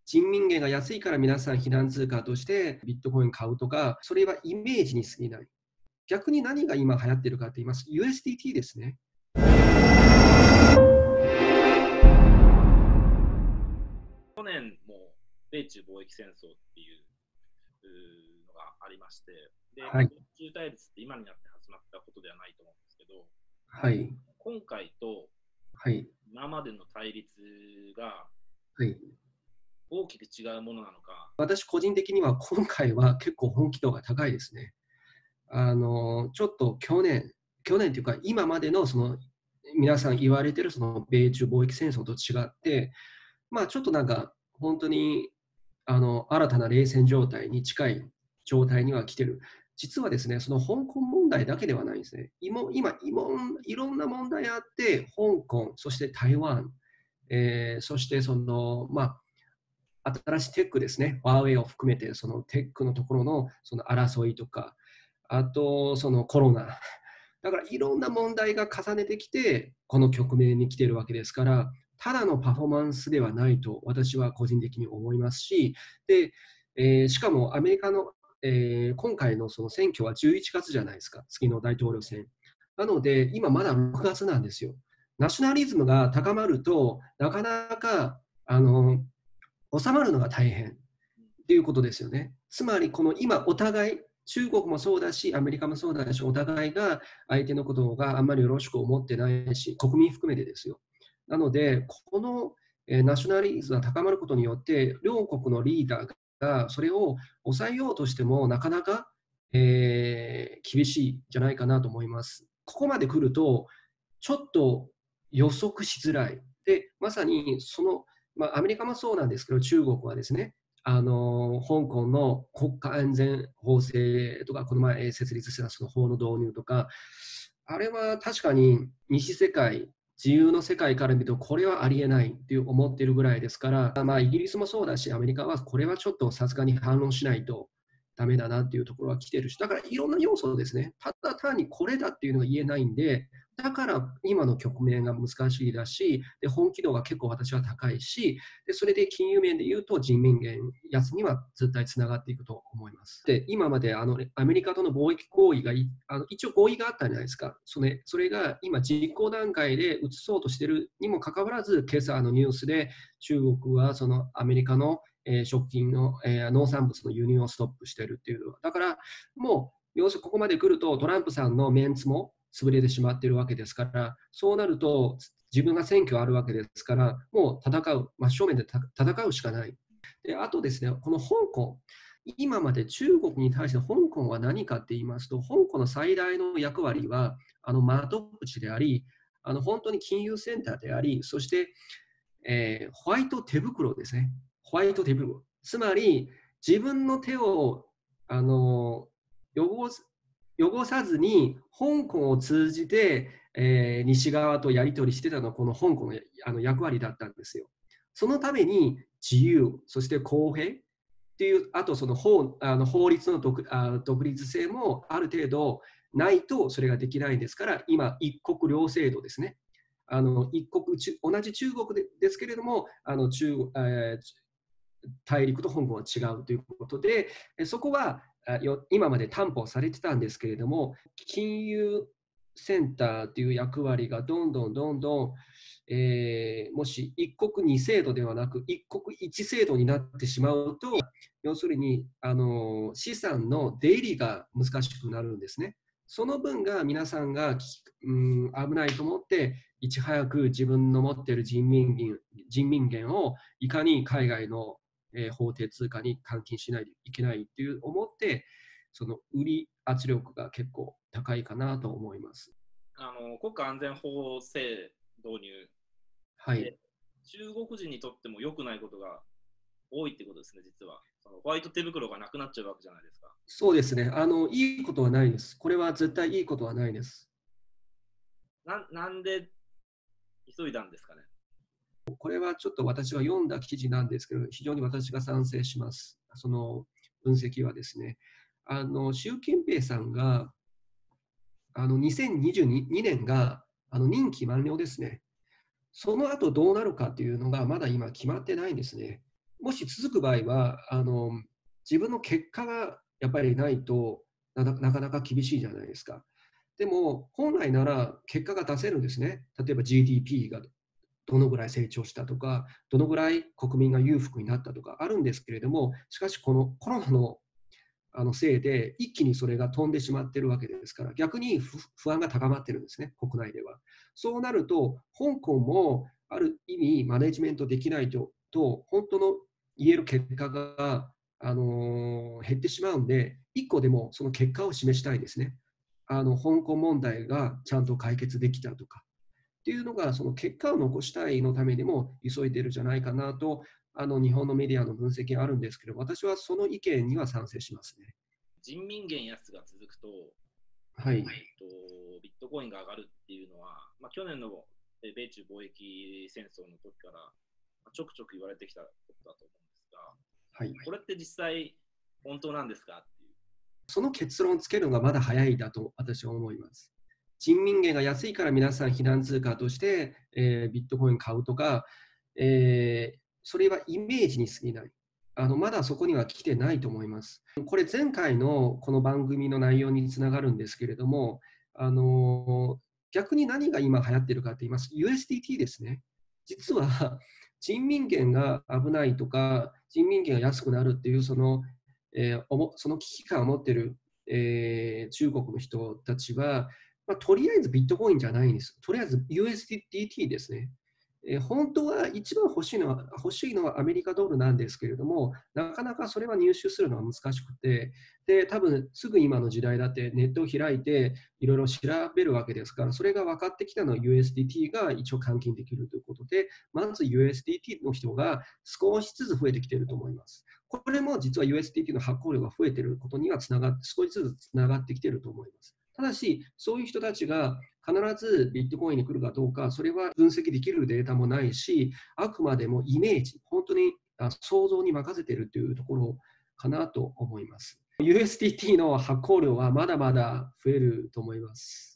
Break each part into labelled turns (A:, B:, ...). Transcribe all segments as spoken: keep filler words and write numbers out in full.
A: 人民元が安いから皆さん避難通貨としてビットコイン買うとか、それはイメージに過ぎない。逆に何が今流行っているかと言いますと、ユーエスディーティー ですね。
B: 去年も米中貿易戦争っていうのがありまして、で、
A: はい、
B: 米中対立って今になって始まったことではないと思うんですけど、
A: はい、
B: 今回と
A: はい、
B: 今までの対立が
A: はい。
B: 大きく違うものなのか。
A: 私個人的には今回は結構本気度が高いですね。あの、ちょっと去年、去年というか今までのその皆さん言われているその米中貿易戦争と違って、まあちょっとなんか本当にあの新たな冷戦状態に近い状態には来てる。実はですね、その香港問題だけではないんですね。今、今いろんな問題あって、香港、そして台湾、えーそしてその、まあ、新しいテックですね、ワーウェイを含めて、そのテックのところのその争いとか、あとそのコロナ、だからいろんな問題が重ねてきて、この局面に来ているわけですから、ただのパフォーマンスではないと私は個人的に思いますし、でえーしかもアメリカの、えー今回のその選挙はじゅういちがつじゃないですか、次の大統領選。なので、今まだろくがつなんですよ。ナショナリズムが高まると、なかなかあの収まるのが大変っていうことですよね。つまり、この今、お互い、中国もそうだし、アメリカもそうだし、お互いが相手のことがあんまりよろしく思ってないし、国民含めてですよ。なので、この、えーナショナリズムが高まることによって、両国のリーダーがそれを抑えようとしても、なかなか、えー厳しいんじゃないかなと思います。ここまで来ると、ちょっと予測しづらい。で、まさにその、まあ、アメリカもそうなんですけど、中国はですね、あの香港の国家安全法制とか、この前設立したその法の導入とか、あれは確かに西世界、自由の世界から見ると、これはありえないって思っているぐらいですから、まあ、イギリスもそうだし、アメリカはこれはちょっとさすがに反論しないとダメだなっていうところは来てるし、だからいろんな要素ですね、ただ単にこれだっていうのが言えないんで、だから今の局面が難しいだし、で本気度が結構私は高いし、でそれで金融面で言うと人民元安には絶対つながっていくと思います。で今まであのアメリカとの貿易合意があの一応合意があったじゃないですか。それそれが今実行段階で移そうとしているにもかかわらず、今朝のニュースで中国はそのアメリカの、えー食品の、えー農産物の輸入をストップしているっていう。だからもう要するにここまで来るとトランプさんのメンツも潰れてしまっているわけですから、そうなると自分が選挙あるわけですから、もう戦う、真正面で戦うしかない。であとですね、この香港、今まで中国に対して香港は何かって言いますと、香港の最大の役割はあの窓口であり、あの本当に金融センターであり、そして、えーホワイト手袋ですね。ホワイト手袋。つまり、自分の手をあの汚す汚さずに、香港を通じて、えー西側とやり取りしてたのは、この香港のあの役割だったんですよ。そのために自由、そして公平っていう、あとその法あの法律の 独, あ独立性もある程度ないとそれができないですから、今、一国両制度ですね。あの一国同じ中国でですけれども、あの中えー大陸と香港は違うということで、そこは今まで担保されてたんですけれども、金融センターという役割がどんどんどんどん、えーもし一国二制度ではなく一国一制度になってしまうと、要するにあの資産の出入りが難しくなるんですね。その分が皆さんが、うん、危ないと思って、いち早く自分の持っている人民元人民元をいかに海外のえー法定通貨に換金しないといけないっていう思って、その売り圧力が結構高いかなと思います。
B: あの国家安全法制導入
A: はい。
B: で、中国人にとっても良くないことが多いってことですね、実は。そのホワイト手袋がなくなっちゃうわけじゃないですか。
A: そうですね。あの、いいことはないです。これは絶対いいことはないです。
B: ななんで急いだんですかね。
A: これはちょっと私が読んだ記事なんですけど、非常に私が賛成します。その分析はですね、あの習近平さんがあのにせんにじゅうにねんがあの任期満了ですね。その後どうなるかというのがまだ今決まってないんですね。 もし続く場合は、あの、自分の結果がやっぱりないと、なななかなか厳しいじゃないですか。でも、本来なら結果が出せるんですね。例えば ジーディーピー がどのぐらい成長したとか、どのぐらい国民が裕福になったとかあるんですけれども、しかしこのコロナのあのせいで、一気にそれが飛んでしまっているわけですから、逆に不不安が高まっているんですね、国内では。そうなると、香港もある意味マネジメントできないと、と本当の言える結果が、あの減ってしまうんで、一個でもその結果を示したいですね。あの香港問題がちゃんと解決できたとか。っていうのが、その結果を残したいのためにも急いでるんじゃないかなと、あの日本のメディアの分析があるんですけど、私はその意見には賛成しますね。
B: 人民元安が続くと、
A: はい。
B: えっと、ビットコインが上がるっていうのは、まあ、去年のえ米中貿易戦争の時からまあちょくちょく言われてきたことだと思うんですが、
A: はい。
B: これって実際本当なんですかっていう。
A: その結論をつけるのがまだ早いだと私は思います。人民元が安いから皆さん避難通貨として、えービットコイン買うとか、えーそれはイメージに過ぎない。あのまだそこには来てないと思います。これ前回のこの番組の内容につながるんですけれども、あの逆に何が今流行っているかと言います、ユーエスディーティー ですね。実は人民元が危ないとか、人民元が安くなるっていうそのえーおもその危機感を持っている、えー中国の人たちは、まあ、とりあえずビットコインじゃないんです。とりあえず ユーエスディーティー ですね。えー本当は一番欲しいのは欲しいのはアメリカドルなんですけれども、なかなかそれは入手するのは難しくて、で多分すぐ今の時代だってネットを開いていろいろ調べるわけですから、それが分かってきたのは ユーエスディーティー が一応換金できるということで、まず ユーエスディーティー の人が少しずつ増えてきていると思います。これも実は ユーエスディーティー の発行量が増えていることにはつながって、少しずつつながってきていると思います。ただし、そういう人たちが必ずビットコインに来るかどうか、それは分析できるデータもないし、あくまでもイメージ、本当にあ想像に任せているというところかなと思います。ユーエスディーティー の発行量はまだまだ増えると思います。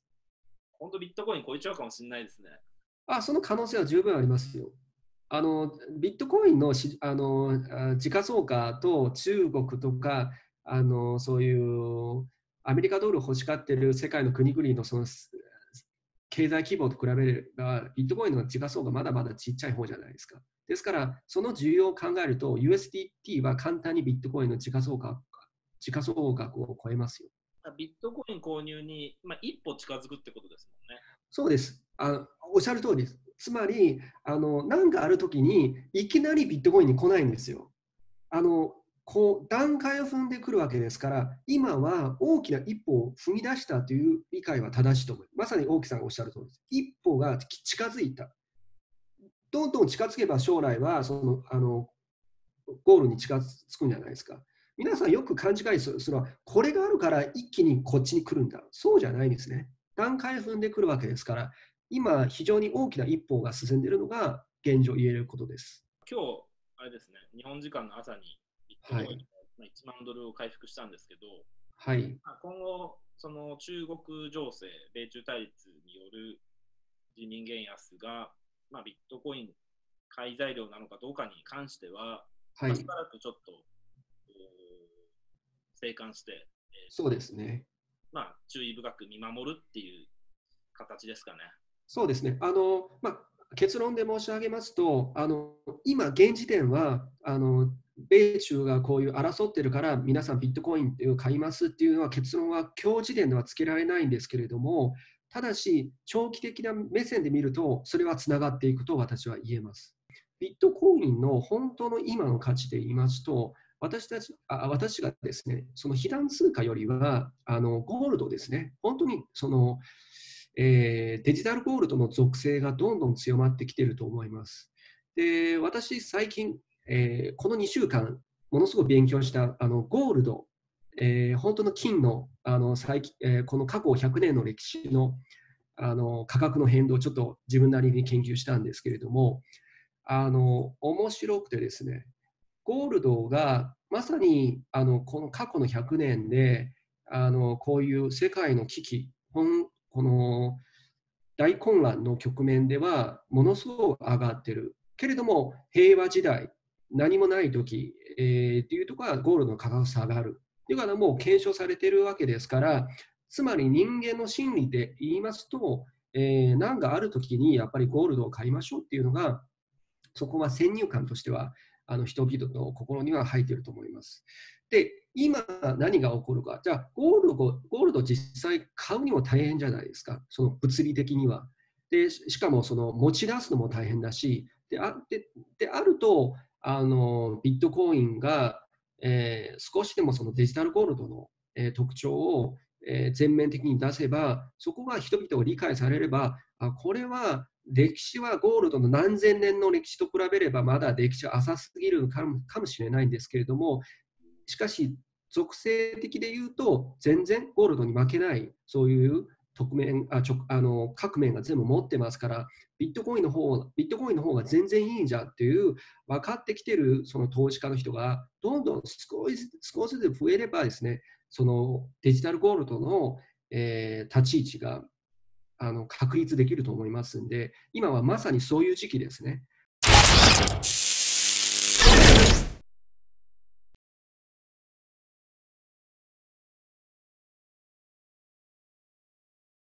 B: 本当ビットコイン超えちゃうかもしれないですね。
A: あ、その可能性は十分ありますよ。あのビットコインのしあのあ時価総額と中国とかあのそういうアメリカドルを欲しがっている世界の国々のそのす経済規模と比べれば、ビットコインの時価総額まだまだちっちゃい方じゃないですか。ですから、その需要を考えると、ユーエスディーティー は簡単にビットコインの時価総額時価総額を超えますよ。
B: ビットコイン購入に、まあ、一歩近づくってことですもんね。
A: そうです。あおっしゃる通りです。つまり、あの何かあるときに、いきなりビットコインに来ないんですよ。あのこう段階を踏んでくるわけですから、今は大きな一歩を踏み出したという理解は正しいと思います。まさに大木さんがおっしゃる通りです。一歩が近づいた。どんどん近づけば将来はそのあのゴールに近づくんじゃないですか。皆さんよく勘違いするのは、これがあるから一気にこっちに来るんだ。そうじゃないんですね。段階を踏んでくるわけですから、今、非常に大きな一歩が進んでいるのが現状言えることです。
B: 今日、あれですね、日本時間の朝にビットコイン
A: はい。
B: がいちまんドルを回復したんですけど、
A: はい。
B: まあ、今後、その中国情勢、米中対立による人民元安が、まあ、ビットコイン買い材料なのかどうかに関しては、まあ、し
A: はい。
B: ばらくちょっと静観して、えー
A: そうですね。
B: まあ、注意深く見守るっていう形ですかね。
A: そうですね。あの、まあ、結論で申し上げますと、あの今、現時点はあの米中がこういう争ってるから、皆さんビットコインを買いますっていうのは、結論は今日時点ではつけられないんですけれども、ただし、長期的な目線で見ると、それはつながっていくと私は言えます。ビットコインの本当の今の価値で言いますと、私たちあ私がですね、その避難通貨よりは、あのゴールドですね、本当にその、えーデジタルゴールドの属性がどんどん強まってきていると思います。で、私、最近、えーこのにしゅうかん、ものすごく勉強したあのゴールド、えー本当の金のあの最近、えーこの過去ひゃくねんの歴史のあの価格の変動をちょっと自分なりに研究したんですけれども、あの面白くてですね、ゴールドがまさにあのこの過去のひゃくねんであのこういう世界の危機、この大混乱の局面ではものすごく上がっている。けれども平和時代何もないとき、えー、っていうところはゴールドの価格が下がる。っていうかもう検証されているわけですから、つまり人間の心理で言いますと、えー、何があるときにやっぱりゴールドを買いましょうっていうのが、そこは先入観としては、あの人々の心には入っていると思います。で、今何が起こるか、じゃあゴールド、ゴールド実際買うにも大変じゃないですか、その物理的には。で、しかもその持ち出すのも大変だし、であでであるとあの、ビットコインが、えー、少しでもそのデジタルゴールドの、えー、特徴を、えー、全面的に出せば、そこが人々を理解されれば、あこれは歴史はゴールドの何千年の歴史と比べればまだ歴史は浅すぎるかもかもしれないんですけれども、しかし属性的で言うと全然ゴールドに負けない、そういう側面あちょあの各面が全部持ってますから、ビットコインの方ビットコインの方が全然いいんじゃんっていう分かってきてるその投資家の人がどんどん少し少しずつ増えればですね、そのデジタルゴールドの、えー、立ち位置があの確立できると思いますんで、今はまさにそういう時期ですね。